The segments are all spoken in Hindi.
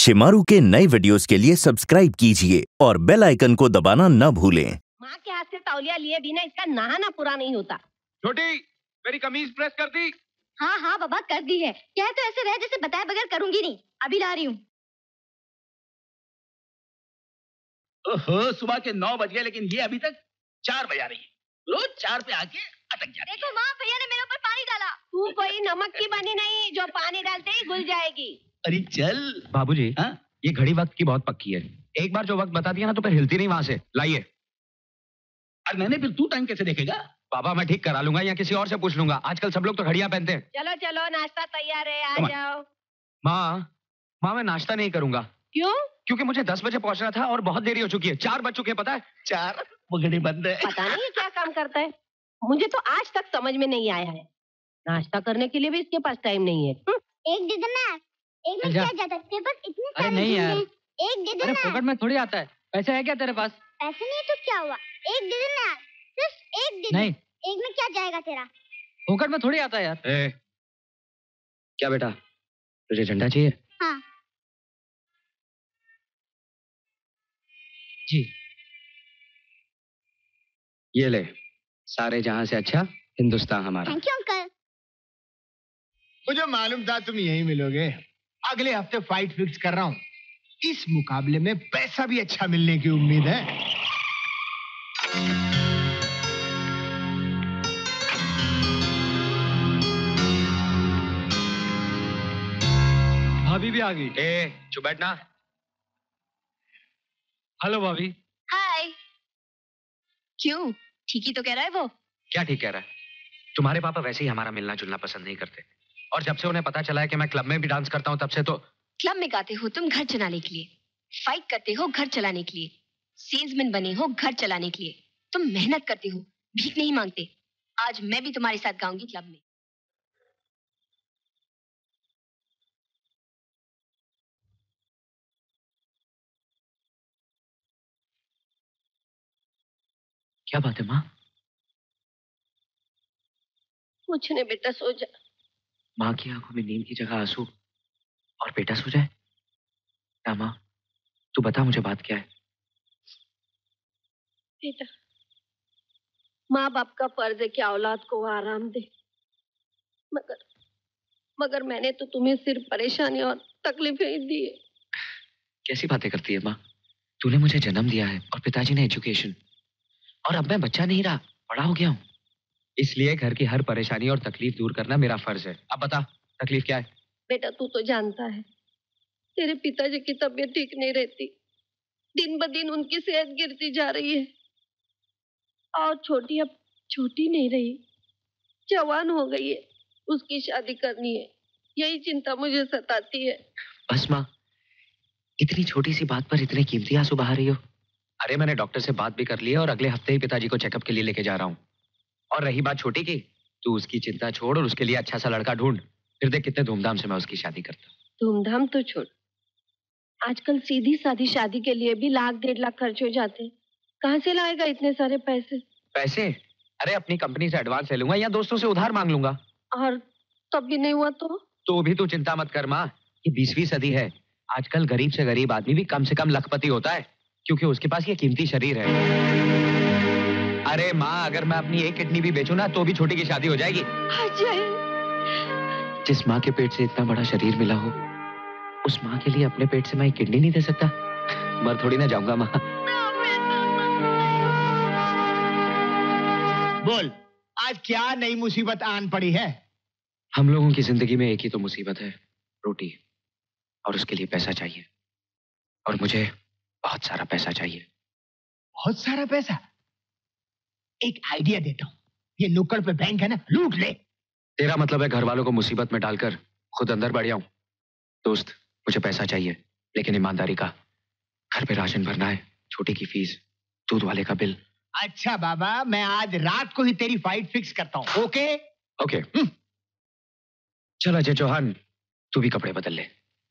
शिमारू के नए वीडियोस के लिए सब्सक्राइब कीजिए और बेल आइकन को दबाना न भूलें। माँ के हाथ से तौलिया लिए बिना इसका नहाना पूरा नहीं होता। छोटी, मेरी कमीज प्रेस कर दी? हाँ हाँ बाबा कर दी है। क्या है तो ऐसे रहे जैसे बताए बगैर करूंगी नहीं। अभी ला रही हूँ। ओहो, सुबह के 9 बज गए लेकिन ये अभी तक 4 बजा रही है। रोज 4 पे आके अटक जाती है। देखो माँ, भैया ने मेरे ऊपर पानी डाला। तू कोई नमक की बनी नहीं जो पानी डालते ही घुल जाएगी। अरे चल बाबूजी, हाँ? ये घड़ी वक्त की बहुत पक्की है। एक बार जो वक्त बता दिया ना तो फिर हिलती नहीं वहां से। लाइए। और मैंने फिर तू टाइम कैसे देखेगा? बाबा मैं ठीक करा लूंगा या किसी और से पूछ लूंगा। आजकल सब लोग तो घड़ियां पहनते हैं। चलो चलो नाश्ता तैयार है, आ Come on. जाओ। माँ मैं नाश्ता नहीं करूंगा। क्यों? क्योंकि मुझे 10 बजे पहुंचना था और बहुत देरी हो चुकी है। 4 बज चुके हैं, पता है? 4 वो घड़ी बंद है। पता नहीं ये क्या काम करता है। मुझे तो आज तक समझ में नहीं आया है। नाश्ता करने के लिए भी इसके पास टाइम नहीं है। एक दे देना। एक में क्या जाता है तेरे पास इतने सारे नहीं यार। एक दे अरे देना। फोकट में थोड़ी आता है। पैसे है क्या तेरे पास? पैसे नहीं तो क्या हुआ? एक दे देना यार। सिर्फ एक दे दे। नहीं, एक में क्या जाएगा तेरा? फोकट में थोड़ी आता है यार। क्या बेटा, तुझे झंडा चाहिए? हाँ। जी। ये ले, सारे जहां से अच्छा हिंदुस्तान हमारा। Thank you uncle. मुझे मालूम था तुम यहीं मिलोगे। अगले हफ्ते फाइट फिक्स कर रहा हूँ। इस मुकाबले में पैसा भी अच्छा मिलने की उम्मीद है। भाभी भी आ गई। चुप बैठना। हेलो भाभी। हाय। क्यों? ठीक ही तो कह रहा है वो। क्या ठीक कह रहा है? तुम्हारे पापा वैसे ही हमारा मिलना जुलना पसंद नहीं करते। और जब से उन्हें पता चला है कि मैं क्लब में भी डांस करता हूँ तब से तो। क्लब में गाते हो तुम घर चलाने के लिए, फाइट करते हो घर चलाने के लिए, सेल्समैन बने हो घर चलाने के लिए। तुम मेहनत करते हो, भीख नहीं मांगते। आज मैं भी तुम्हारे साथ गाऊंगी क्लब में। क्या बात है माँ? कुछ नहीं बेटा, सो जा। माँ की आंखों में नींद की जगह आंसू और बेटा सो जाए? ना माँ, तू बता मुझे बात क्या है? बेटा, माँ बाप का फर्ज है कि औलाद को आराम दे। मगर मैंने तो तुम्हें सिर्फ परेशानी और तकलीफें ही दी है। कैसी बातें करती है माँ? तूने मुझे जन्म दिया है और पिताजी ने एजुकेशन, और अब मैं बच्चा नहीं रहा, बड़ा हो गया हूँ। इसलिए घर की हर परेशानी और तकलीफ दूर करना मेरा फर्ज है। अब बता तकलीफ क्या है? बेटा तू तो जानता है तेरे पिताजी की तबीयत ठीक नहीं रहती। दिन ब दिन उनकी सेहत गिरती जा रही है। और छोटी अब छोटी नहीं रही, जवान हो गई है। उसकी शादी करनी है, यही चिंता मुझे सताती है। बस माँ, इतनी छोटी सी बात पर इतने कीमती आंसू बहा रही हो। अरे मैंने डॉक्टर से बात भी कर ली है और अगले हफ्ते ही पिताजी को चेकअप के लिए लेके जा रहा हूँ। और रही बात छोटी की, तू उसकी चिंता छोड़ और उसके लिए अच्छा सा लड़का ढूंढ। फिर देख कितने धूमधाम से मैं उसकी शादी करता हूँ। धूमधाम तो छोड़, आजकल सीधी सादी शादी के लिए भी 1,00,000-1,50,000 खर्च हो जाते हैं। कहाँ से लाएगा इतने सारे पैसे? पैसे? अरे अपनी कंपनी से एडवांस ले लूंगा या दोस्तों से उधार मांग लूंगा। और तब भी नहीं हुआ तो भी तू चिंता मत कर माँ, ये 20वीं सदी है। आजकल गरीब से गरीब आदमी भी कम से कम लखपति होता है, क्योंकि उसके पास ये कीमती शरीर है। अरे माँ, अगर मैं अपनी एक किडनी भी बेचूं ना तो भी छोटी की शादी हो जाएगी। जिस माँ के पेट से इतना बड़ा शरीर मिला हो, उस माँ के लिए अपने पेट से मैं एक किडनी नहीं दे सकता? मर थोड़ी ना जाऊंगा माँ। बोल, आज क्या नई मुसीबत आन पड़ी है? हम लोगों की जिंदगी में एक ही तो मुसीबत है, रोटी। और उसके लिए पैसा चाहिए, और मुझे बहुत सारा पैसा चाहिए। बहुत सारा पैसा? एक आइडिया देता हूँ, ये नुक्कड़ पे बैंक है ना, लूट ले। तेरा मतलब है घर वालों को मुसीबत में डालकर खुद अंदर बढ़ जाऊं? दोस्त, मुझे पैसा चाहिए, लेकिन ईमानदारी का। घर पे राशन भरना है, छोटी की फीस, दूध वाले का बिल। अच्छा बाबा, मैं आज रात को ही तेरी फाइट फिक्स करता हूँ। ओके? ओके। चल अजय चौहान, तू भी कपड़े बदल ले।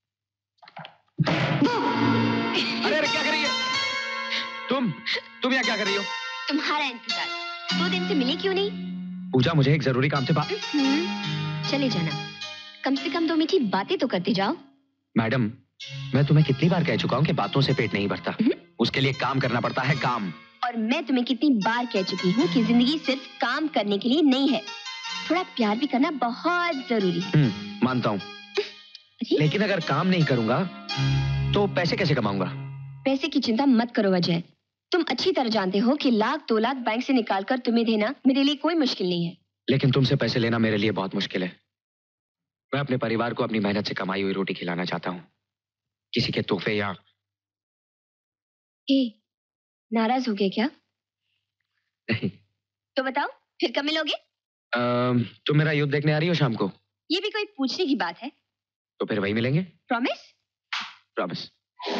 अरे क्या कर रही है तुम यहाँ क्या कर रही हो? तुम्हारा इंतजार। 2 दिन से मिले क्यों नहीं? पूजा, मुझे एक जरूरी काम से बात। चले जाना, कम से कम 2 मीठी बातें तो करते जाओ। मैडम, मैं तुम्हें कितनी बार कह चुका हूँ कि बातों से पेट नहीं भरता। उसके लिए काम करना पड़ता है, काम। और मैं तुम्हें कितनी बार कह चुकी हूँ कि जिंदगी सिर्फ काम करने के लिए नहीं है, थोड़ा प्यार भी करना बहुत जरूरी है। मानता हूँ, लेकिन अगर काम नहीं करूंगा तो पैसे कैसे कमाऊंगा? पैसे की चिंता मत करो अजय। तुम अच्छी तरह जानते हो कि 1-2 लाख बैंक से निकालकर तुम्हें देना मेरे लिए कोई मुश्किल नहीं है। लेकिन तुमसे पैसे लेना मेरे लिए बहुत मुश्किल है। मैं अपने परिवार को अपनी मेहनत से कमाई हुई रोटी खिलाना चाहता हूँ, किसी के तोहफे या। नाराज हो गए क्या? नहीं। तो बताओ फिर कब मिलोगे? तुम मेरा युद्ध देखने आ रही हो शाम को? ये भी कोई पूछने की बात है? तो फिर वही मिलेंगे। प्रॉमिस? प्रॉमिस।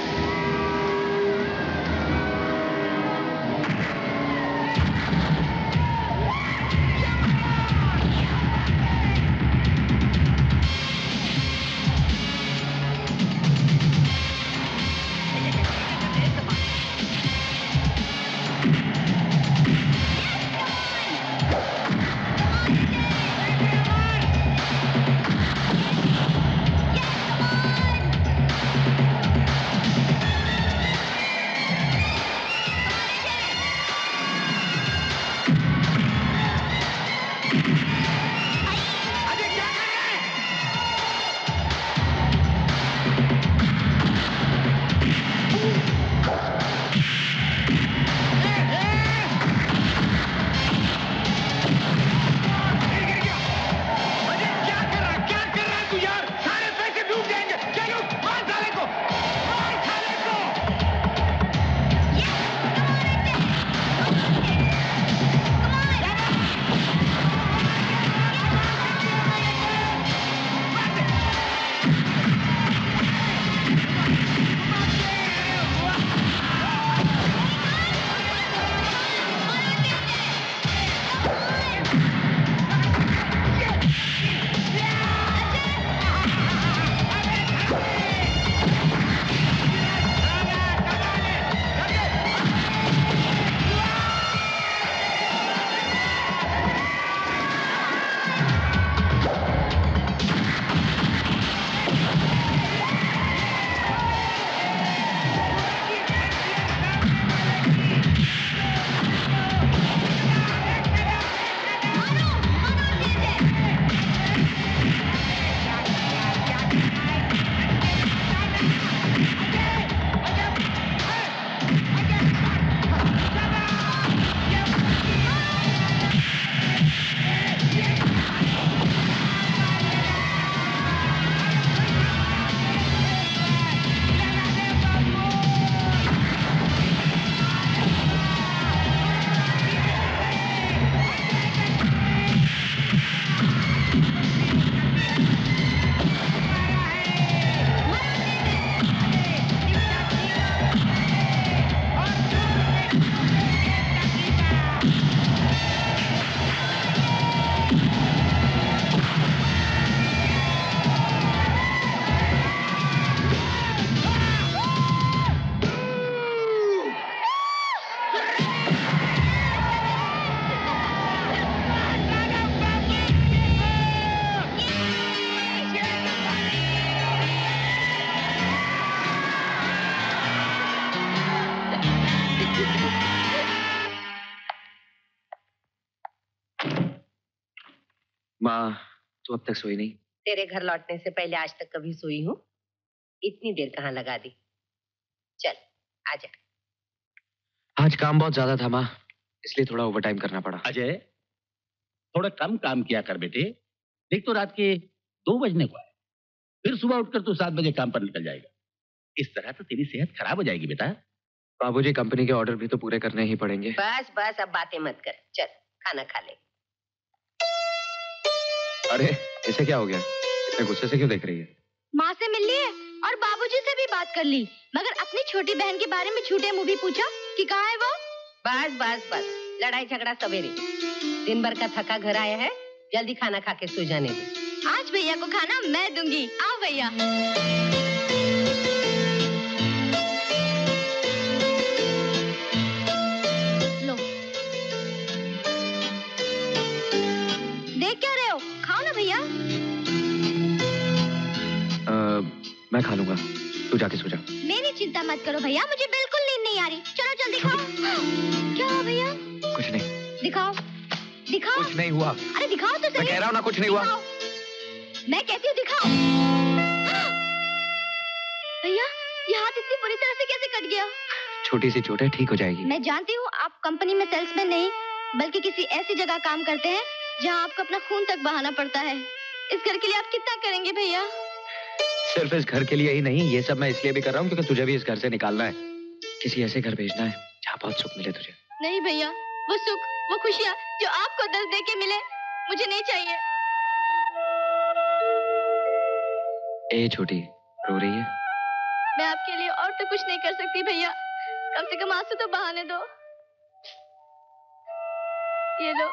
माँ, तू अब तक सोई नहीं? तेरे घर लौटने से पहले आज तक कभी सोई हूँ? इतनी देर कहाँ लगा दी? चल आजा। आज काम बहुत ज्यादा था माँ, इसलिए थोड़ा ओवर टाइम करना पड़ा। अजय, थोड़ा कम काम किया कर बेटे। देख तो रात के 2 बजने को है, फिर सुबह उठकर तू 7 बजे काम पर निकल जाएगा। इस तरह तो तेरी सेहत खराब हो जाएगी बेटा। बाबूजी, कंपनी के ऑर्डर भी तो पूरे करने ही पड़ेंगे। बस बस अब बातें मत कर, चल खाना खा ले। अरे ऐसे क्या हो गया? इतने गुस्से से क्यों देख रही है? माँ से मिल ली है और बाबूजी से भी बात कर ली, मगर अपनी छोटी बहन के बारे में छूटे मुंह भी पूछा कि कहाँ है वो। बस बस बस, लड़ाई झगड़ा सवेरे। दिन भर का थका घर आया है, जल्दी खाना खा के सो जाने दे। आज भैया को खाना मैं दूंगी, आओ भैया। लो, देख क्या रहे हो, खाओ ना भैया। मैं खा लूंगा, तू तू जाके सो जा। मेरी चिंता मत करो भैया, मुझे बिल्कुल नींद नहीं आ रही। चलो चल दिखाओ। क्या हुआ भैया? कुछ नहीं। दिखाओ दिखाओ। कुछ नहीं हुआ। अरे दिखाओ तो सही। मैं कह रहा हूँ ना कुछ नहीं हुआ। मैं कहती हूँ दिखाओ। भैया ये हाथ इतनी बुरी तरह से कैसे कट गया? छोटी सी चोट है, ठीक हो जाएगी। मैं जानती हूँ आप कंपनी में सेल्समैन नहीं बल्कि किसी ऐसी जगह काम करते हैं जहाँ आपको अपना खून तक बहाना पड़ता है। इस घर के लिए आप कितना करेंगे भैया? सिर्फ इस घर के लिए ही नहीं, ये सब मैं इसलिए भी कर रहा हूँ क्योंकि तुझे भी इस घर से निकालना है। किसी ऐसे घर भेजना है जहाँ बहुत सुख मिले तुझे। नहीं भैया, वो सुख वो खुशियाँ जो आपको दर्द दे के मिले मुझे नहीं चाहिए। ए छोटी, रो रही है? मैं आपके लिए और तो कुछ नहीं कर सकती भैया, कम से कम आंसू तो बहाने दो। ये लो।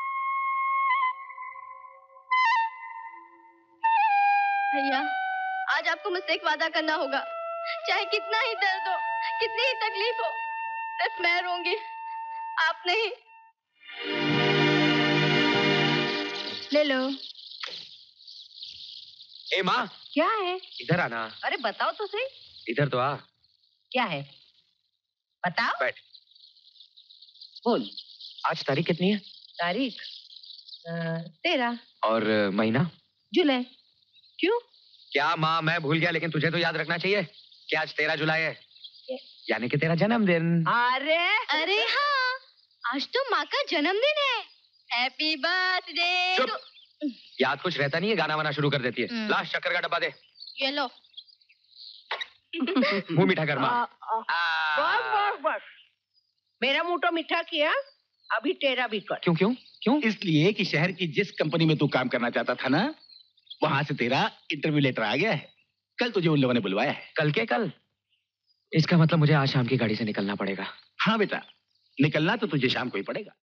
भैया आज आपको मुझसे एक वादा करना होगा, चाहे कितना ही दर्द हो, कितनी ही तकलीफ हो, सिर्फ मैं रोऊंगी, आप नहीं। ले लो। ए माँ, क्या है? इधर आना। अरे बताओ तो सही। इधर तो आ। क्या है? बताओ। बैठ। बोल। आज तारीख कितनी है? तारीख 13। और महीना? जुलाई। क्यों? क्या माँ, मैं भूल गया लेकिन तुझे तो याद रखना चाहिए कि आज 13 जुलाई है, यानी कि तेरा जन्मदिन। अरे अरे हाँ, आज तो माँ का जन्मदिन है। Happy birthday. चुप। याद कुछ रहता नहीं है, गाना वाना शुरू कर देती है। लास्ट शक्कर का डब्बा दे। ये लो। मुंह मीठा कर माँ। बस बस बस, मेरा मुंह तो मीठा किया, अभी तेरा भी कर। क्यों क्यों क्यों? इसलिए कि शहर की जिस कंपनी में तू काम करना चाहता था ना, वहां से तेरा इंटरव्यू लेटर आ गया है। कल तुझे उन लोगों ने बुलवाया है। कल के कल? इसका मतलब मुझे आज शाम की गाड़ी से निकलना पड़ेगा। हाँ बेटा, निकलना तो तुझे शाम को ही पड़ेगा।